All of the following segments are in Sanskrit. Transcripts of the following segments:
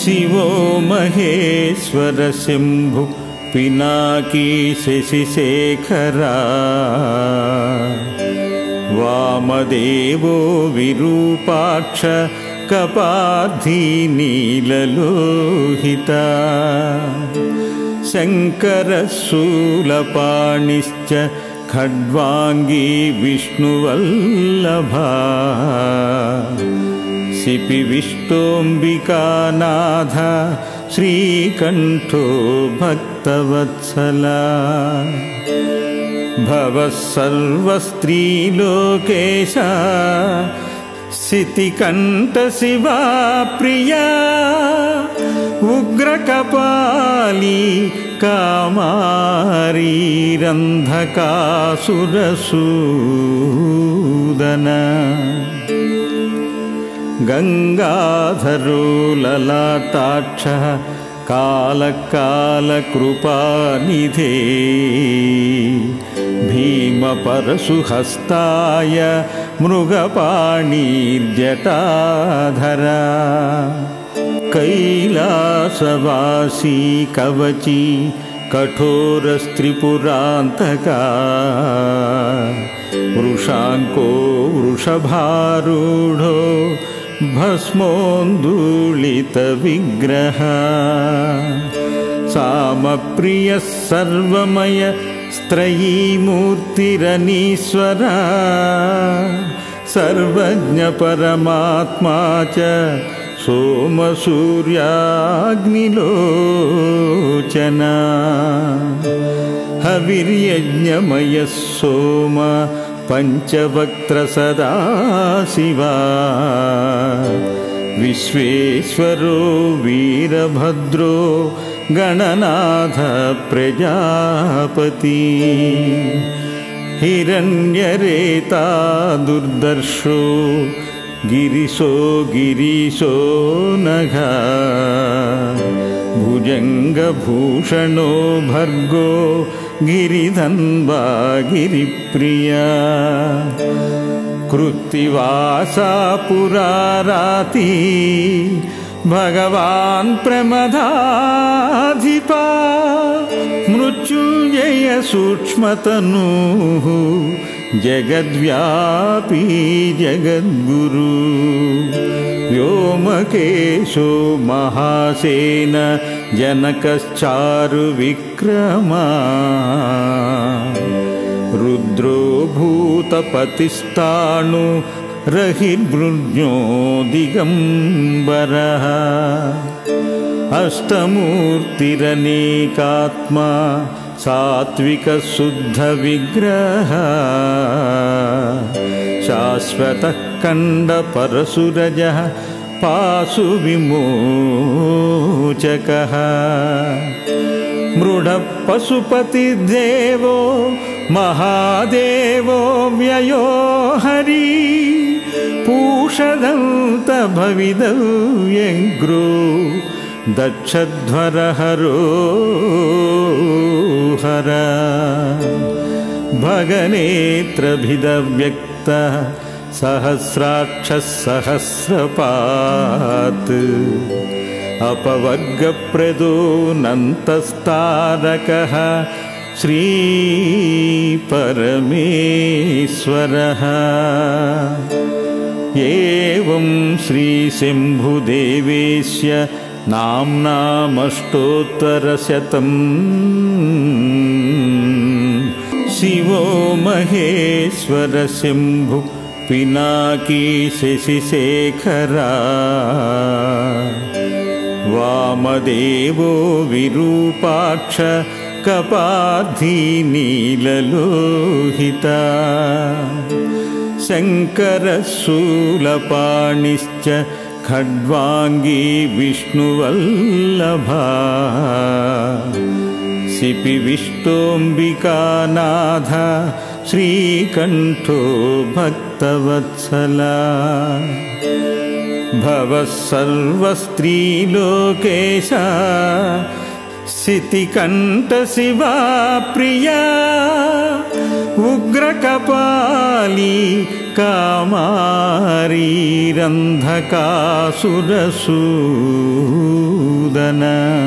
शिवो महेश्वर शंभु पिनाकी शशिशेखरा वामदेवो विरूपाक्ष कपाधी नीललोहिता शङ्करशूलपाणिश्च खड्वांगी विष्णुवल्लभा शिपिविष्टोऽम्बिकानाथ श्रीकण्ठो भक्तवत्सला भवः सर्वस्त्रीलोकेश सितिकण्ठ शिवा प्रिया उग्रकपाली कामारी रन्धकासुरसूदना गंगाधरो ललाटाक्षः कालकालकृपानिधे भीमपरशुहस्ताय मृगपाणिर्जटाधरा कैलासवासी कवची कठोरस्त्रिपुरान्तका वृषांको वृषभारूढो भस्मोन्दुलितविग्रह सामप्रियः सर्वमय स्त्रयीमूर्तिरनीश्वरा सर्वज्ञ परमात्मा च सोमसूर्याग्निलोचना हविर्यज्ञमयः सोम पंचवक्त्र सदाशिवा विश्वेश्वरो वीरभद्रो गणनाथ प्रजापति हिरण्यरेता दुर्दर्शो गिरीशो नघा भुजंगभूषणो भर्गो गिरिधन्वा गिरिप्रिया कृत्तिवासा पुराराती भगवान् प्रमदाधिपा मृत्युंजय सूक्ष्मतनुः जगद्व्यापी जगद्गुरु व्योमकेशो महासेन जनकश्चारु विक्रमा रुद्रो भूतपतिस्ताणु रहिर्भृज्ञो दिगंबरः अष्टमूर्तिरनेकात्मा सात्विक शुद्ध विग्रह शाश्वतः खंड परशुरजः पाशु विमोचकः मृड पशुपतिर्देवो महादेवो व्ययो हरि पूषदन्त भविदव्यग्रो दक्षध्वरहरो हर भगनेत्रभिदव्यक्तः सहस्राक्षः सहस्रपात् अपवर्गप्रदो नन्तस्तारकः श्रीपरमेश्वरः एवं श्रीशम्भुदेवेस्य नाम्नामष्टोत्तरशतम् शिवो महेश्वर शंभु पिनाकी शशिशेखरा वामदेवो विरूपाक्ष कपाधी नीललोहिता शङ्करशूलपाणिश्च खड्वांगी विष्णुवल्लभा शिपिविष्टोऽम्बिकानाथ श्रीकण्ठो भक्तवत्सला भवः सर्वस्त्रीलोकेश सितिकण्ठ शिवा प्रिया उग्रकपाली कामारी रन्धकासुरसूदना। मधुसूदन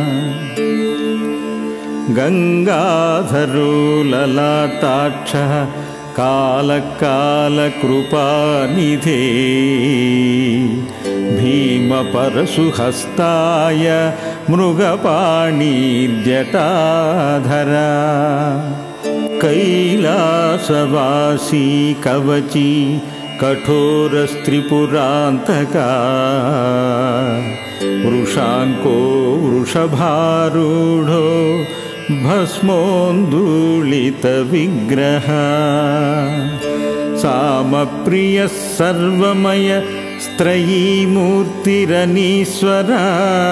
गंगाधरो ललाटाक्षः कालकालकृपानिधे भीमपरशुहस्ताय मृगपाणिर्जटाधरा कैलासवासी कवची कठोरस्त्रिपुरान्तका वृषाङ्को वृषभारूढो भस्मोन्दुलितविग्रह सामप्रियः सर्वमय स्त्रयीमूर्तिरनीश्वरा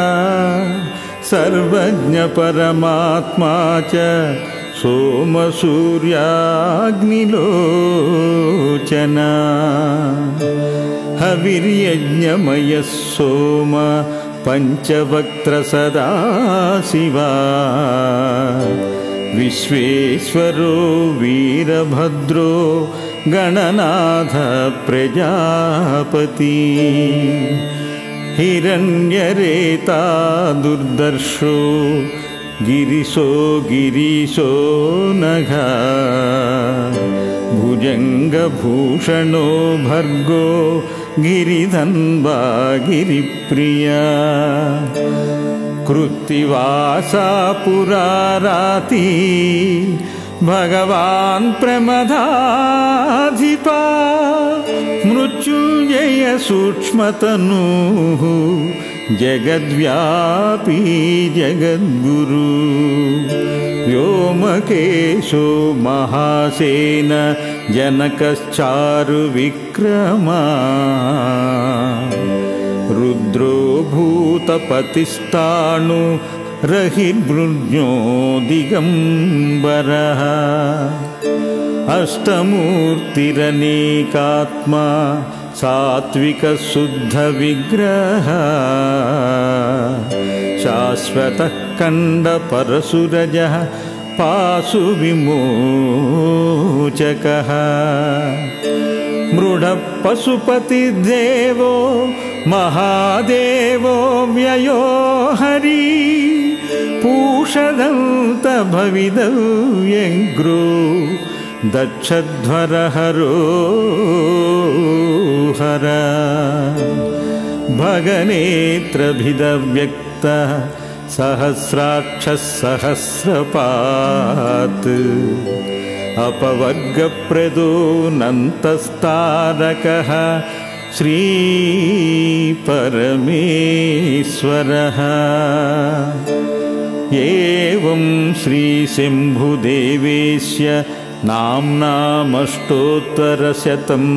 सर्वज्ञपरमात्मा च सोमसूर्याग्निलोचना हविर्यज्ञमयः सोम पञ्चवक्त्रसदाशिवा विश्वेश्वरो वीरभद्रो गणनाथ प्रजापति हिरण्यरेता दुर्दर्शो गिरिशो नघ भुजङ्गभूषणो भर्गो गिरिधन्वा गिरिप्रिया कृत्तिवासा पुराराति भगवान् प्रमदाधिपा मृत्युञ्जय सूक्ष्मतनुः जगद्व्यापी जगद्गुरु व्योमकेशो महासेन जनकश्चारुविक्रमा रुद्रो भूतपतिस्ताणु रहिर्भृज्ञो दिगम्बरः अष्टमूर्तिरनेकात्मा सात्विकशुद्धविग्रह शाश्वतः कण्डपरशुरजः पाशुविमोचकः मृडः पशुपतिर्देवो महादेवो व्ययो हरि पूषदन्तभविदव्यग्रो दक्षध्वरहरो हर भगनेत्रभिदव्यक्तः सहस्राक्षः सहस्रपात् अपवर्गप्रदो नन्तस्तारकः श्रीपरमेश्वरः एवं श्रीशम्भुदेवेस्य नाम्नामष्टोत्तरशतम्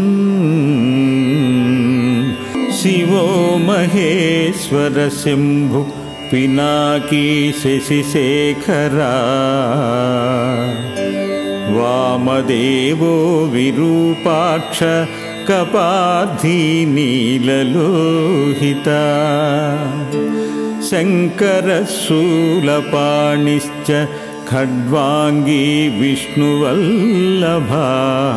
शिवो महेश्वर शम्भु पिनाकी शशिशेखरा वामदेवो विरूपाक्ष कपाधी नीललोहिता शङ्करशूलपाणिश्च खड्वांगी विष्णुवल्लभा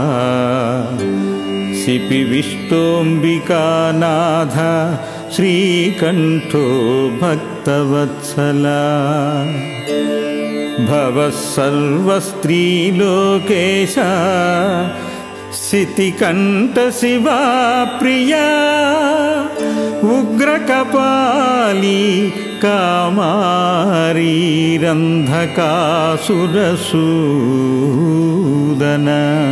शिपिविष्टोऽम्बिकानाथ श्रीकण्ठो भक्तवत्सला भवः सर्वस्त्रीलोकेश सितिकण्ठशिवा प्रिया उग्रकपाली कामारीरन्धकासुरसूदन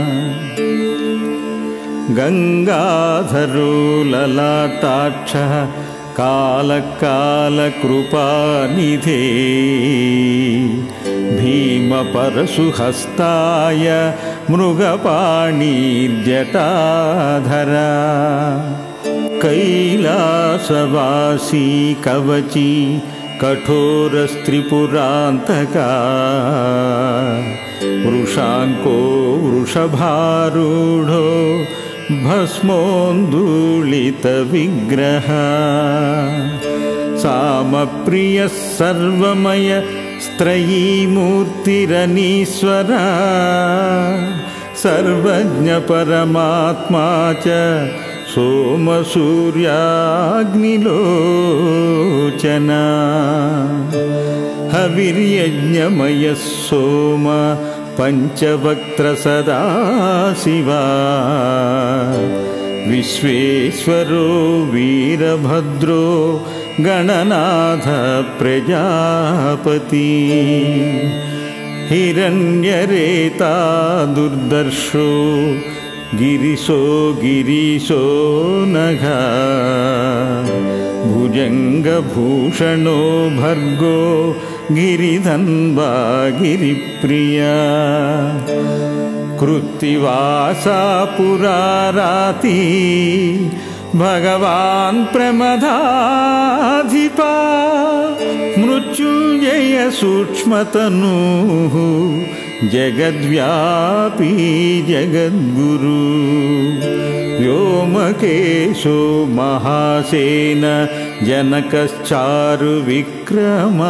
गंगाधरो ललाटाक्षः कालकालकृपानिधे भीमपरशुहस्ताय मृगपाणिर्जटाधरा कैलासवासी कवची कठोरस्त्रिपुरान्तका वृषाङ्को वृषभारूढो भस्मोन्दुलितविग्रह सामप्रियः सर्वमय स्त्रयीमूर्तिरनीश्वरा सर्वज्ञपरमात्मा च सोमसूर्याग्निलोचना हविर्यज्ञमयः सोम पंचवक्त्र सदाशिवा विश्वेश्वरो वीरभद्रो गणनाथ प्रजापति हिरण्यरेता दुर्दर्शो गिरिशो गिरीशो नघ भुजङ्गभूषणो भर्गो गिरिधन्वा गिरिप्रिया कृत्तिवासा पुराराति भगवान् प्रमदाधिपा मृत्युञ्जय सूक्ष्मतनुः जगद्व्यापी जगद्गुरु व्योमकेशो महासेन जनकश्चारुविक्रमा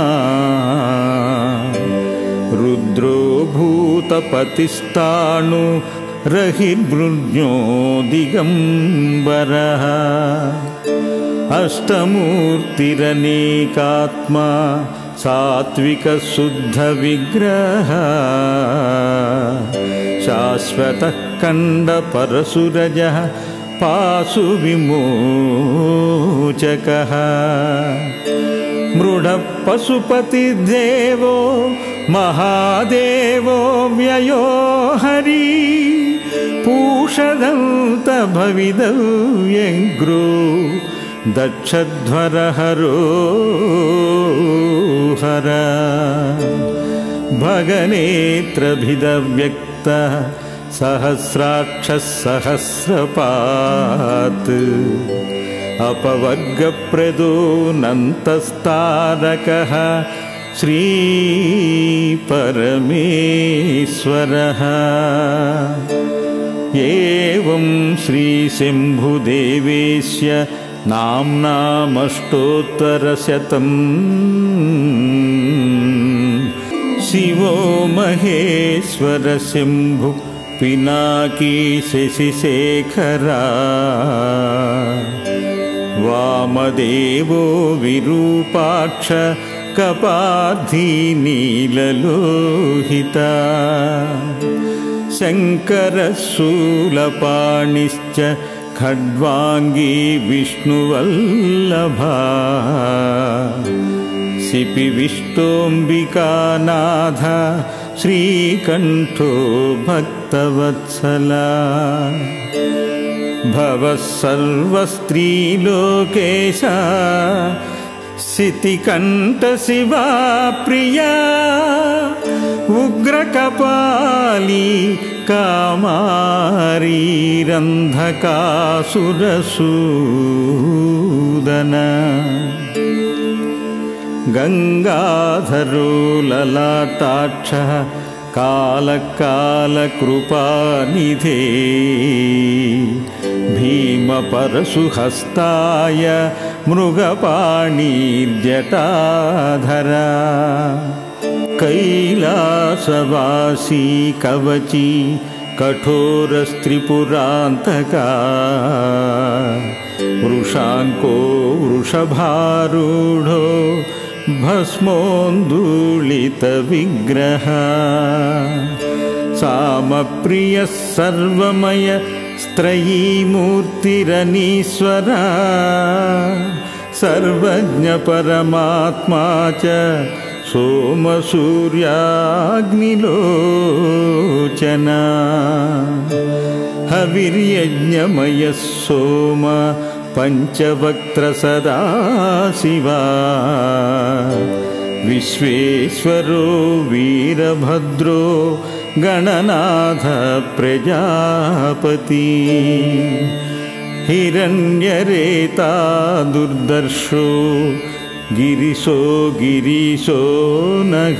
रुद्रो भूतपतिस्ताणु रहिर्भृज्ञो दिगम्बरः अष्टमूर्तिरनेकात्मा सात्विकशुद्धविग्रह शाश्वतः कण्डपरशुरजः पाशुविमोचकः मृडः पशुपतिर्देवो महादेवो व्ययो हरि पूषदन्तभविदव्यङ्ग्रो दक्षध्वरहरो हर भगनेत्रभिदव्यक्तः सहस्राक्षः सहस्रपात् अपवर्गप्रदो नन्तस्तारकः श्रीपरमेश्वरः एवं श्रीशम्भुदेवेस्य नाम्नामष्टोत्तरशतम् शिवो महेश्वर शम्भु पिनाकी शशिशेखरा वामदेवो विरूपाक्ष कपार्थी नीललोहिता शङ्करशूलपाणिश्च खड्वाङ्गी विष्णुवल्लभा शिपिविष्टोऽम्बिकानाथ श्रीकण्ठो भक्तवत्सला भवः सर्वस्त्रीलोकेश शितिकण्ठशिवा प्रिया उग्रकपाली कामारी रन्धकासुरसूदना गंगाधरो ललाटाक्षः कालकालकृपानिधे भीमपरशुहस्ताय मृगपाणिर्जटाधरा कैलासवासी कवची कठोरस्त्रिपुरान्तका वृषाङ्को वृषभारूढो भस्मोन्दुलितविग्रह सामप्रियः सर्वमय स्त्रयीमूर्तिरनीश्वरा सर्वज्ञ परमात्मा च सोमसूर्याग्निलोचना हविर्यज्ञमयः सोम पंचवक्त्र सदाशिवा विश्वेश्वरो वीरभद्रो गणनाथ प्रजापति हिरण्यरेता दुर्दर्शो गिरिशो गिरीशो नघ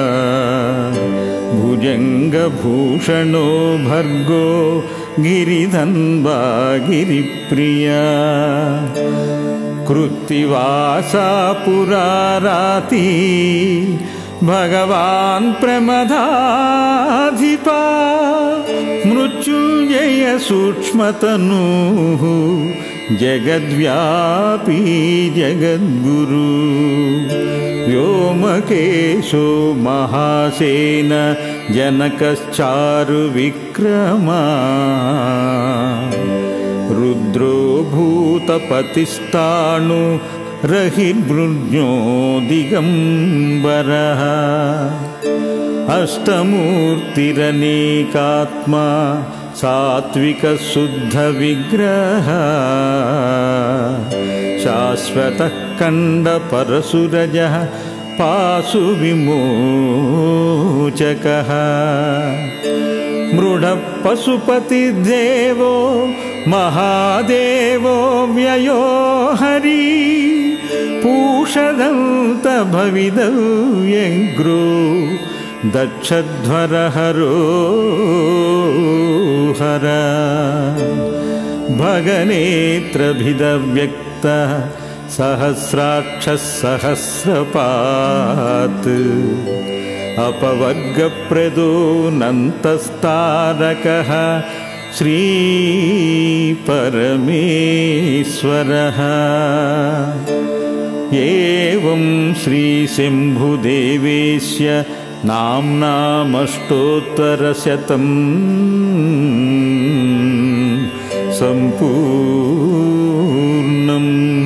भुजङ्गभूषणो भर्गो गिरिधन्वा गिरिप्रिया कृत्तिवासा पुराराति भगवान् प्रमदाधिपा मृत्युञ्जय सूक्ष्मतनुः जगद्व्यापी जगद्गुरु व्योमकेशो महासेन जनकश्चारुविक्रमा रुद्रो भूतपतिस्ताणु रहिर्भृज्ञो दिगम्बरः अष्टमूर्तिरनेकात्मा सात्विकशुद्धविग्रहः शाश्वतः खण्डपरशुरजः पाशुविमोचकः मृडः पशुपतिर्देवो महादेवो व्ययो हरि पूषदन्तभविदव्यग्रो दक्षध्वरहरो हर भगनेत्रभिदव्यक्तः सहस्राक्षः सहस्रपात् अपवर्गप्रदो नन्तस्तारकः श्रीपरमेश्वरः एवं श्रीशम्भुदेवेस्य नाम्नामष्टोत्तरशतम् सम्पूर्णम्।